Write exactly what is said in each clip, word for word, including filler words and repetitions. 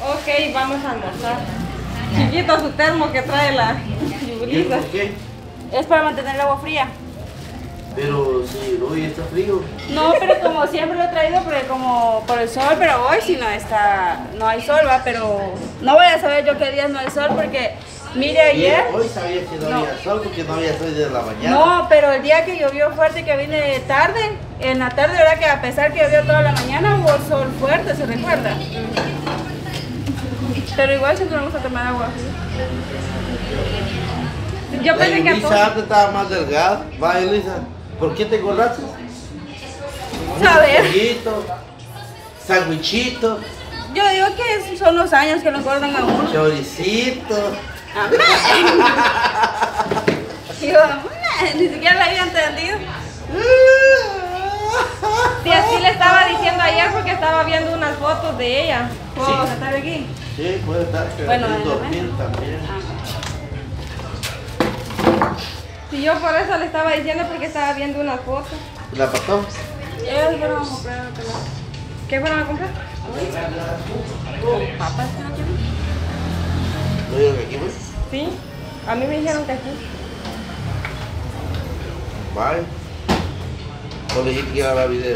Ok, vamos a almorzar. Chiquito su termo que trae la Yulisa. ¿Por qué? Es para mantener el agua fría. Pero si hoy está frío. No, pero como siempre lo he traído porque como por el sol, pero hoy sí no está, no hay sol, va, pero no voy a saber yo qué días no hay sol porque mire ayer. Hoy sabía que no, no. había sol porque no había sol desde la mañana. No, pero el día que llovió fuerte, que vine tarde, en la tarde, verdad que a pesar que llovió toda la mañana, hubo sol fuerte, ¿se recuerda? Pero igual siempre me gusta tomar agua. Yo La pensé que a Elisa todos. antes estaba más delgada. Va, Elisa, ¿por qué te engordaste? Saber. Pollito, sandwichito, Yo digo que son los años que lo engordan a uno. choricito. Yo, ni siquiera la había entendido. Sí, así le estaba diciendo ayer porque estaba viendo unas fotos de ella. ¿Puedo Sí. sentar aquí? Sí, puede estar, pero Bueno, es en la dormir mesa. también. Sí, yo por eso le estaba diciendo porque estaba viendo unas fotos. ¿La pasó? Ellos fueron a comprar otra cosa. ¿Qué fueron a comprar? ¿Papas que no quieren? ¿No vieron aquí, pues? Sí, a mí me dijeron que aquí. Vale. No le dije que iba a grabar video.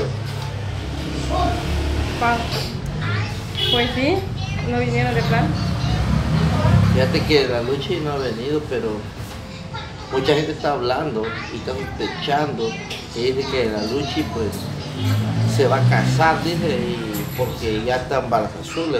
Pa. Pues sí, no vinieron de plan. Fíjate que la lucha no ha venido, pero mucha gente está hablando y está sospechando que dice que la lucha pues se va a casar, dice, y porque ya están balas azules.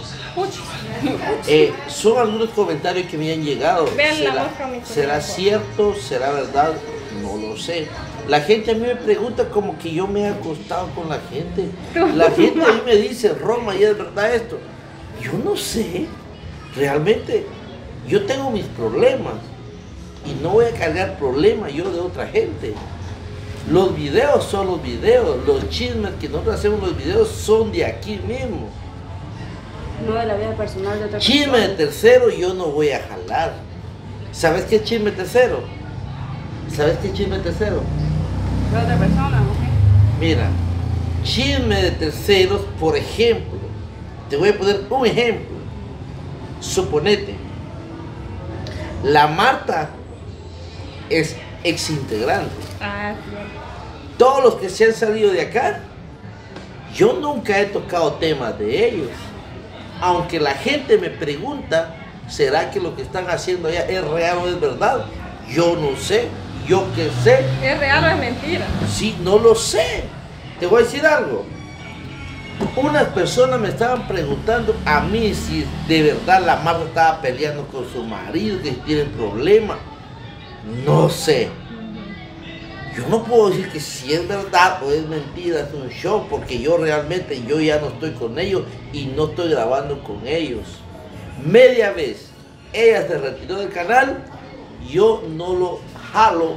Eh, son algunos comentarios que me han llegado. Vean la ¿Será, mosca, mi ¿será conejo. cierto? ¿Será verdad? No lo sé. La gente a mí me pregunta como que yo me he acostado con la gente. La gente a mí me dice, Roma, ¿y es verdad esto? Yo no sé. Realmente yo tengo mis problemas y no voy a cargar problemas yo de otra gente. Los videos son los videos, los chismes que nosotros hacemos los videos son de aquí mismo. No de la vida personal de otra Chisme de persona. tercero yo no voy a jalar. ¿Sabes qué es chisme tercero? ¿Sabes qué es chisme tercero? De otra persona, ¿ok? Mira, chisme de terceros, por ejemplo, te voy a poner un ejemplo. Suponete, la Marta es exintegrante. Ah, sí. Todos los que se han salido de acá, yo nunca he tocado temas de ellos. Aunque la gente me pregunta, ¿será que lo que están haciendo allá es real o es verdad? Yo no sé, yo qué sé. ¿Es real o es mentira? Sí, no lo sé. Te voy a decir algo. Unas personas me estaban preguntando a mí si de verdad la Marta estaba peleando con su marido, que tienen problemas. No sé. Yo no puedo decir que si es verdad o es mentira, es un show, porque yo realmente yo ya no estoy con ellos y no estoy grabando con ellos. Media vez ella se retiró del canal, yo no lo jalo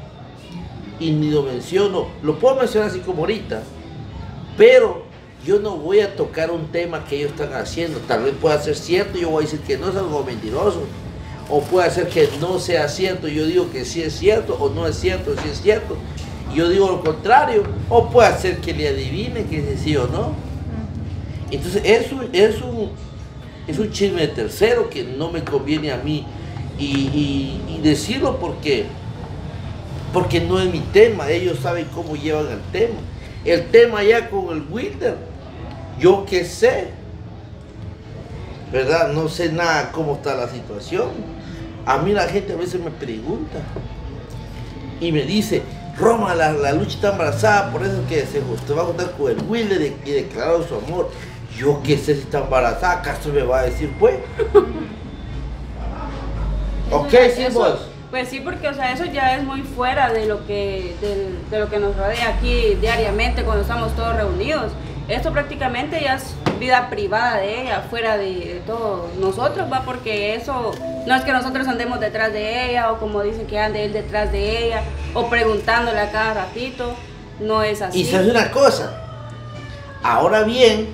y ni lo menciono. Lo puedo mencionar así como ahorita, pero yo no voy a tocar un tema que ellos están haciendo. Tal vez pueda ser cierto, yo voy a decir que no es algo mentiroso. O puede ser que no sea cierto, yo digo que sí es cierto, o no es cierto, sí es cierto. Y yo digo lo contrario, o puede ser que le adivine que es sí o no. Entonces es un, es un, es un chisme de tercero que no me conviene a mí. Y, y, y decirlo porque, porque no es mi tema, ellos saben cómo llevan el tema. El tema ya con el Wilder, yo qué sé, ¿verdad? No sé nada cómo está la situación. A mí la gente a veces me pregunta y me dice, Roma, la, la lucha está embarazada, por eso que se, se va a juntar con el Wilder y, y declarar su amor. Yo qué sé si está embarazada, ¿acaso me va a decir pues? Ok, sí, Eso- vos. Pues sí, porque o sea, eso ya es muy fuera de lo que de, de lo que nos rodea aquí diariamente cuando estamos todos reunidos. Esto prácticamente ya es vida privada de ella, fuera de, de todos nosotros, va, porque eso no es que nosotros andemos detrás de ella o como dicen que ande él detrás de ella o preguntándole a cada ratito, no es así. Y sabes una cosa, ahora bien,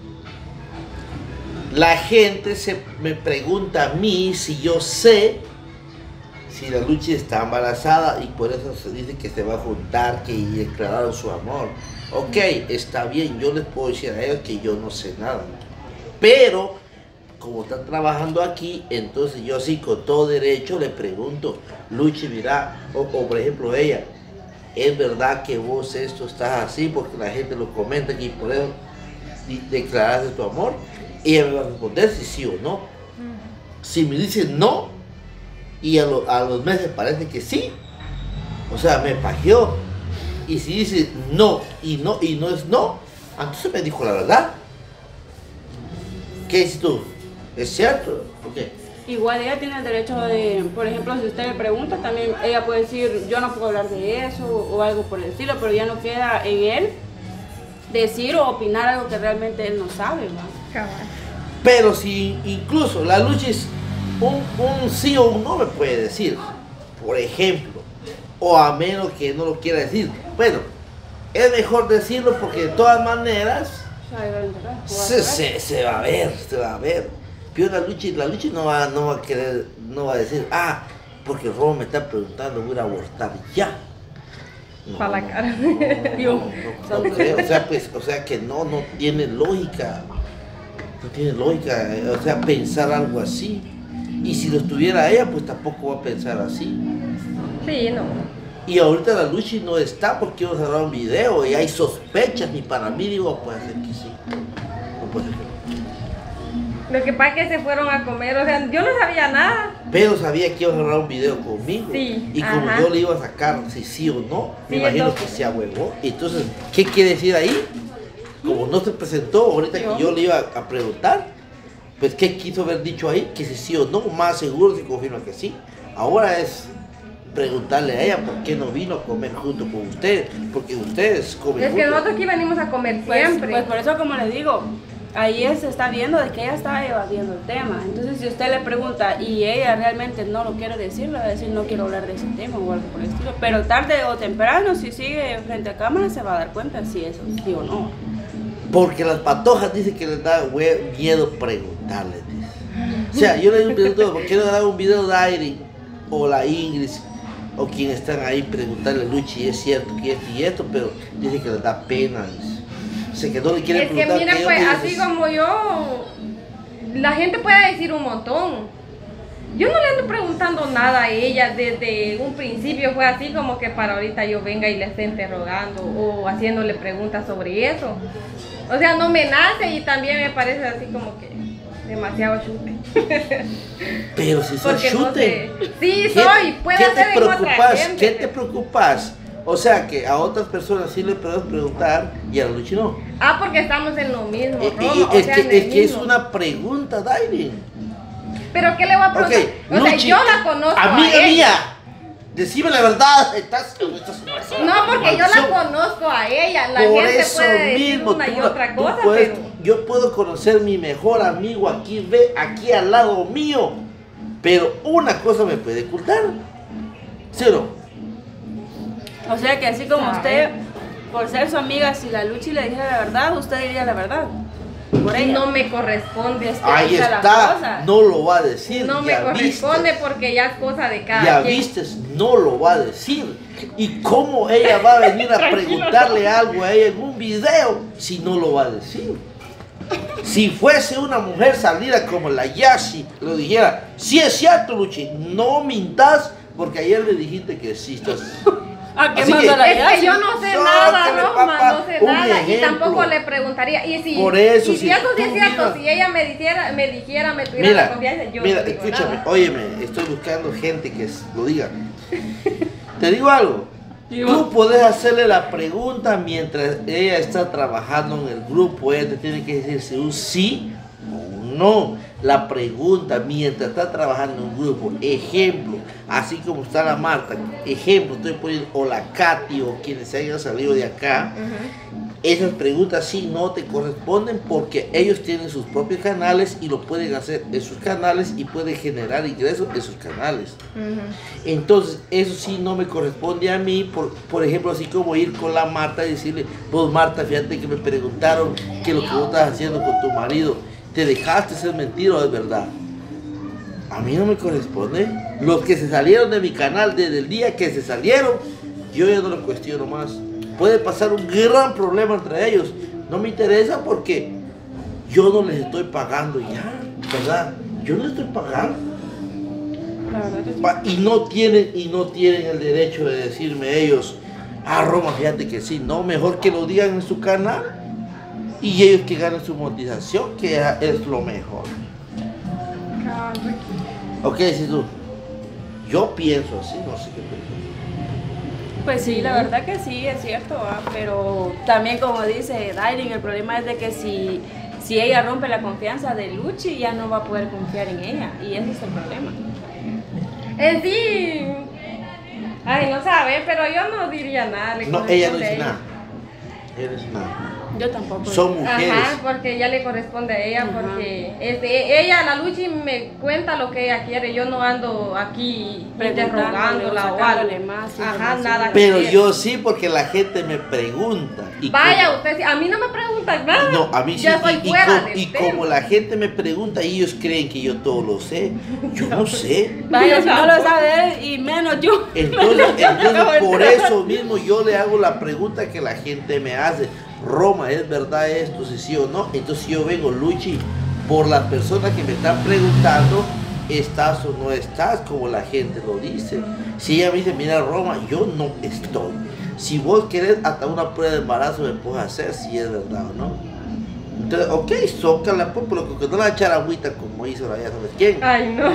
la gente se me pregunta a mí si yo sé si la Luchi está embarazada y por eso se dice que se va a juntar, que declararon su amor. Ok, está bien, yo les puedo decir a ellos que yo no sé nada. Pero como está trabajando aquí, entonces yo sí con todo derecho le pregunto, Luchi, mira, o, o por ejemplo ella, ¿es verdad que vos esto estás así? Porque la gente lo comenta aquí, por eso declaraste tu amor. Y ella me va a responder si sí o no. Uh-huh. Si me dice no, y a, lo, a los meses parece que sí, o sea, me pajeó. Y si dice no, y no, y no es no, entonces me dijo la verdad. ¿Qué dices tú? ¿Es cierto? Okay. Igual ella tiene el derecho de, por ejemplo, si usted le pregunta, también ella puede decir, yo no puedo hablar de eso o algo por el estilo, pero ya no queda en él decir o opinar algo que realmente él no sabe, ¿va? Pero si incluso la lucha es un, un sí o un no me puede decir, por ejemplo, o a menos que no lo quiera decir, bueno, es mejor decirlo porque de todas maneras se, se, se va a ver, se va a ver. Pero la lucha, la lucha no va, no va a querer, no va a decir, ah, porque el robo me está preguntando, voy a abortar ya. No, para la cara. No, no, no, no creo. O sea, pues, o sea que no, no tiene lógica. No tiene lógica, o sea, pensar algo así. Y si lo estuviera ella, pues tampoco va a pensar así. Sí, no. Y ahorita la lucha no está porque vamos a grabar un video y hay sospechas, ni para mí digo, puede ser que sí. No puede ser que no. Lo que pasa es que se fueron a comer, o sea, yo no sabía nada. Pero sabía que iba a grabar un video conmigo. Sí, y como ajá. yo le iba a sacar si sí o no, me sí, imagino entonces. que se ahuevó. Entonces, ¿qué quiere decir ahí? Como no se presentó, ahorita ¿Yo? que yo le iba a preguntar, pues ¿qué quiso haber dicho ahí? Que si sí o no, más seguro se confirma que sí. Ahora es preguntarle a ella por qué no vino a comer junto con ustedes, porque ustedes comen Es que juntos. nosotros aquí venimos a comer Pues, siempre. pues por eso, como les digo, ahí se está viendo de que ella está evadiendo el tema. Entonces, si usted le pregunta y ella realmente no lo quiere decir, le va a decir no quiero hablar de ese tema o algo por el estilo. Pero tarde o temprano, si sigue frente a cámara, se va a dar cuenta si eso sí o no. Porque las patojas dicen que les da hue- miedo preguntarles. Dice. O sea, yo le digo un video, ¿por qué no grabar un video de Aire o la Ingrid o quien están ahí preguntarle a Luchi, es cierto que esto y esto, pero dice que les da pena, dice. O sea, que no le quieren Es que preguntar. mira, qué pues onda, así dice. como yo, la gente puede decir un montón. Yo no le ando preguntando nada a ella desde un principio, fue así como que para ahorita yo venga y le esté interrogando o haciéndole preguntas sobre eso. O sea, no me nace y también me parece así como que demasiado chute. Pero si sos Porque no chute. sé. Sí, ¿Qué- soy, puede ¿qué ser te en otra preocupas? gente. ¿Qué te preocupas? O sea, que a otras personas sí le puedes preguntar y a la Luchi no. Ah, porque estamos en lo mismo, Eh, Roma, eh, o es sea, que, en es, el que es mismo. una pregunta, Dairi. Pero ¿qué le voy a preguntar? Ok, o sea, Luchi, yo la conozco amiga a ella. mía, decime la verdad. Estás, estás No, porque yo la conozco a ella. La Por gente eso puede decir mismo, una tú y la- otra tú cosa, puedes- pero... yo puedo conocer mi mejor amigo aquí, ve, aquí al lado mío, pero una cosa me puede ocultar, ¿sí o no? O sea que así como Ay. usted, por ser su amiga, si la Luchi le dijera la verdad, usted diría la verdad. Por ella. No me corresponde. Es que Ahí esa es la está, cosa. no lo va a decir. No me ya corresponde vistes. porque ya es cosa de cada Ya quien. vistes, no lo va a decir. ¿Y cómo ella va a venir a preguntarle algo a ella en un video si no lo va a decir? Si fuese una mujer salida como la Yashi, lo dijera, sí es cierto, Luchi, no mintas, porque ayer me dijiste que sí estás. ¿A qué Así más que- a la Es idea? que yo no sé No, nada, que le Roma, papa no sé un nada. Y ejemplo. tampoco le preguntaría. Y si, Por eso, y si si eso sí tú es cierto, miras- si ella me dijera, me dijera, me tuviera la Mira, confianza, yo mira, no digo escúchame, nada. óyeme, estoy buscando gente que s- lo diga. Te digo algo. Digo. Tú puedes hacerle la pregunta mientras ella está trabajando en el grupo. Ella te tiene que decir si un sí o un no. La pregunta mientras está trabajando en un grupo. Ejemplo, así como está la Marta. Ejemplo, estoy poniendo, o la Katy o quienes hayan salido de acá. Ujú. Esas preguntas sí no te corresponden porque ellos tienen sus propios canales y lo pueden hacer en sus canales y pueden generar ingresos en sus canales. Ujú. Entonces, eso sí no me corresponde a mí, por, por ejemplo, así como ir con la Marta y decirle, vos Marta, fíjate que me preguntaron que lo que vos estás haciendo con tu marido, ¿te dejaste ser mentira o es verdad? A mí no me corresponde. Los que se salieron de mi canal desde el día que se salieron, yo ya no lo cuestiono más. Puede pasar un gran problema entre ellos. No me interesa porque yo no les estoy pagando ya. ¿verdad? Yo no estoy pagando. La verdad que sí. Pa- Y no tienen, y no tienen el derecho de decirme ellos, ah, Roma, fíjate que sí, no, mejor que lo digan en su canal y ellos que ganen su monetización, que es lo mejor. Cabal. Ok, si tú, yo pienso así, no sé qué piensas. Pues sí, la verdad que sí, es cierto, ¿va? Pero también como dice Dairin, el problema es de que si, si ella rompe la confianza de Luchi, ya no va a poder confiar en ella, y ese es el problema. En sí. Ay, no sabe, pero yo no diría nada. le No, ella no corresponde a dice ella. nada. Ella no dice nada. Yo tampoco. Son mujeres. Ajá, porque ya le corresponde a ella, Ajá. porque este, ella, la Luchi, me cuenta lo que ella quiere. Yo no ando aquí Preguntándole interrogándola o o sacándole algo. más Ajá, información. nada que Pero ver. yo sí, porque la gente me pregunta. Y Vaya, como- usted sí, a mí no me preguntan nada. No, a mí sí. Ya soy y, y fuera co- del y tema. como la gente me pregunta y ellos creen que yo todo lo sé, yo no sé. Vaya, si no lo Tampoco. sabe, y menos yo. Entonces, entonces por eso mismo yo le hago la pregunta que la gente me hace. Roma, ¿es verdad esto? Si sí o no. Entonces yo vengo, Luchi, por las personas que me están preguntando, ¿estás o no estás? Como la gente lo dice. Si ella me dice, mira Roma, yo no estoy. Si vos querés hasta una prueba de embarazo me puedes hacer, si es verdad o no. Entonces, ok, zócala, pues, pero que no la echar agüita como hizo la ya sabes quién. Ay, no.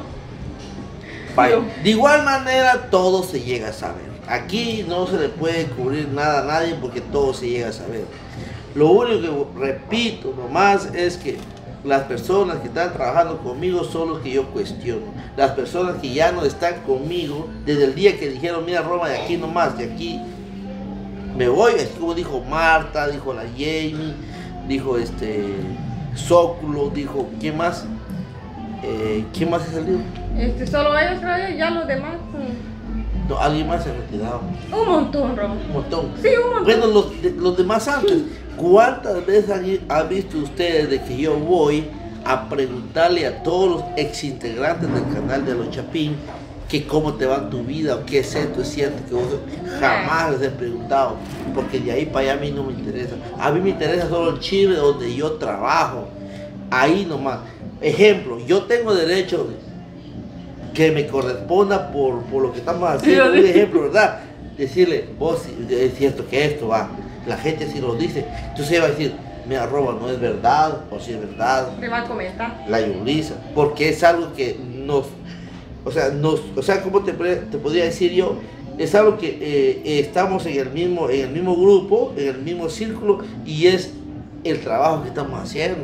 Vaya, de igual manera todo se llega a saber. Aquí no se le puede cubrir nada a nadie porque todo se llega a saber. Lo único que repito nomás es que las personas que están trabajando conmigo son los que yo cuestiono. Las personas que ya no están conmigo desde el día que dijeron, mira Roma, de aquí nomás, de aquí me voy, así como dijo Marta, dijo la Jamie, dijo este Zóculo, dijo, ¿quién más? Eh, ¿Quién más ha salido? Este, solo ellos creo yo, ya los demás. mm, No, alguien más se ha retirado. Un montón, Ron. Un montón. Sí, un montón. Bueno, los, de- los demás antes, ¿cuántas veces han, han visto ustedes de que yo voy a preguntarle a todos los exintegrantes del canal de Los Chapín que cómo te va en tu vida o qué es esto? Es cierto que vos jamás les he preguntado, porque de ahí para allá a mí no me interesa. A mí me interesa solo el Chile donde yo trabajo. Ahí nomás. Ejemplo, yo tengo derecho que me corresponda por, por lo que estamos haciendo. Un ejemplo, ¿verdad? Decirle, vos, es cierto que esto va. La gente sí lo dice. Entonces ella va a decir, mira, Roba, no es verdad, o si es verdad. Le va a comentar. La Yulisa, porque es algo que nos, o sea, nos, o sea, ¿cómo te, te podría decir yo? Es algo que eh, eh, estamos en el mismo, en el mismo grupo, en el mismo círculo, y es el trabajo que estamos haciendo.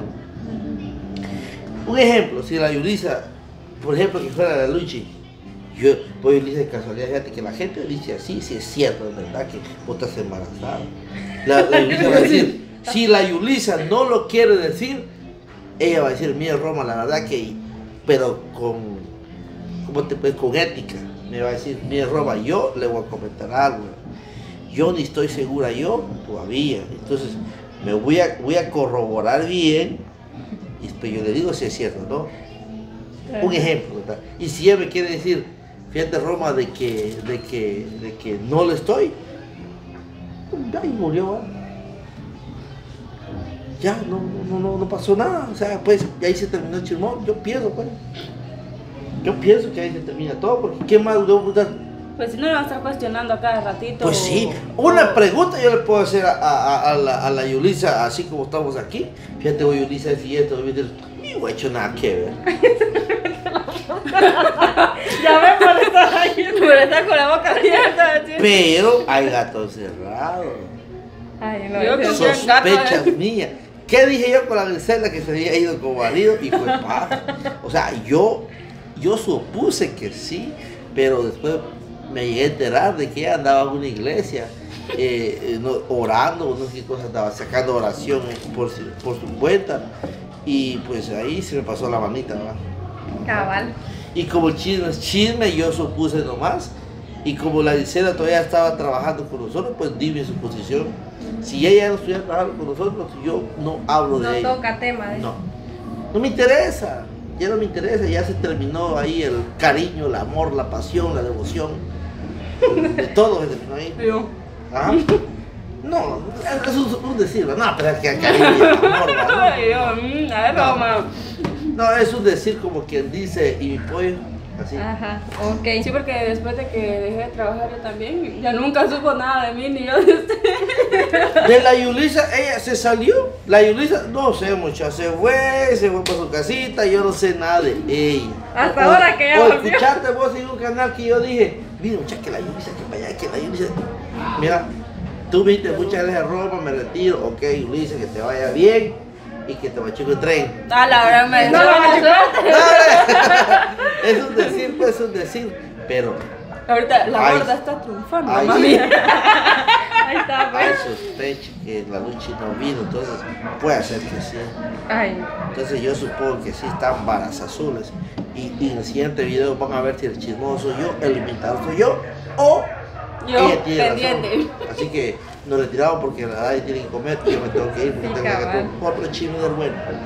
Un ejemplo, si la Yulisa, por ejemplo, que fuera la Luchi, yo, pues Yulisa de casualidad, fíjate que la gente dice así, si es cierto, es verdad que vos estás embarazada. La, la Yulisa va a decir, si la Yulisa no lo quiere decir, ella va a decir, mira Roma, la verdad que, pero con, ¿cómo te puedes? Con ética. Me va a decir, mira Roma, yo le voy a comentar algo. Yo ni estoy segura yo todavía. Entonces, me voy a, voy a corroborar bien. Y después yo le digo si es cierto, ¿no? Un ejemplo, ¿verdad? Y si ella me quiere decir, fíjate Roma, de que, de que, de que no le estoy, ahí murió, ¿va? Ya, no, no, no, no pasó nada, o sea, pues ahí se terminó el chismón, yo pienso, pues, yo pienso que ahí se termina todo, porque ¿qué más debo preguntar? Pues si no le va a estar cuestionando a cada ratito. Pues sí, o- una pregunta yo le puedo hacer a, a, a la, a la Yulisa, así como estamos aquí, fíjate, voy Yulisa, es y esto, ni no he hecho nada que ver. Ya ves por estar ahí. Por estar con la boca abierta. ¿sí? Pero hay gatos cerrados, Ay, no, Yo eso- creo que- sospechas mías. ¿Qué dije yo con la Griselda que se había ido con marido y fue paja? O sea, yo, yo supuse que sí, pero después me llegué a enterar de que ella andaba en una iglesia eh, eh, no, orando, no sé qué cosa, andaba sacando oración por, su- por su cuenta y pues ahí se me pasó la manita, ¿verdad? Cabal. Y como el chisme es chisme, yo supuse nomás. Y como la Griselda todavía estaba trabajando con nosotros, pues di mi suposición. Si ella no estuviera trabajando con nosotros, yo no hablo de No ella. toca tema de No. No me interesa. Ya no me interesa. Ya se terminó ahí el cariño, el amor, la pasión, la devoción. De todo se terminó ahí. Yo. Ajá. No, eso es un decir. No, pero es que el cariño y el amor, ¿verdad? Ay, yo, mm, a ver, Roma. No, es un decir como quien dice, y mi pollo, así. Ajá, ok. Sí, porque después de que dejé de trabajar yo también, ya nunca supo nada de mí ni yo de usted. De la Yulisa, ella se salió. La Yulisa, no sé, mucha, se fue, se fue para su casita, yo no sé nada de ella. Hasta O- ahora que ya o volvió. escuchaste vos en un canal que yo dije, mira, mucha, que la Yulisa, que para allá, que la Yulisa. Mira, tú viste muchas veces ropa, me retiro, ok, Yulisa, que te vaya bien y que te machuque el tren. Ah, la verdad me No, dio no, mala no. suerte. Es un decir, pues es un decir, pero Ahorita la Ay. gorda está triunfando, Ay. mami. Ahí está, hay pues. sospecha que la lucha no vino, entonces puede ser que sí. Ay, Entonces yo supongo que sí están varas azules. Y, y en el siguiente video van a ver si el chismoso soy yo, el invitado soy yo o Yo, ella tiene pendiente. razón. Así que nos retiramos porque la nadie tiene que comer y yo me tengo que ir porque Sí, tengo que cabal. ir con otro chisme del bueno.